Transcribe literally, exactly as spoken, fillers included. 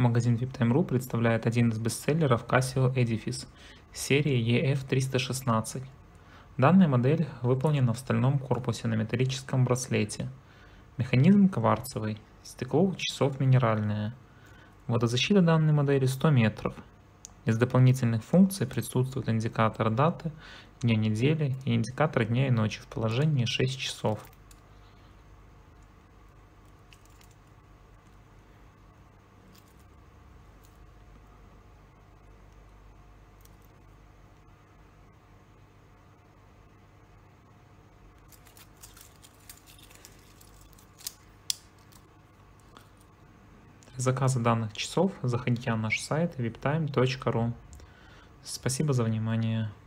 Магазин виптайм точка ру представляет один из бестселлеров Casio Edifice серии и эф триста шестнадцать. Данная модель выполнена в стальном корпусе на металлическом браслете. Механизм кварцевый, стекло у часов минеральное. Водозащита данной модели сто метров. Из дополнительных функций присутствует индикатор даты, дня недели и индикатор дня и ночи в положении шесть часов. Для заказа данных часов заходите на наш сайт виптайм точка ру. Спасибо за внимание.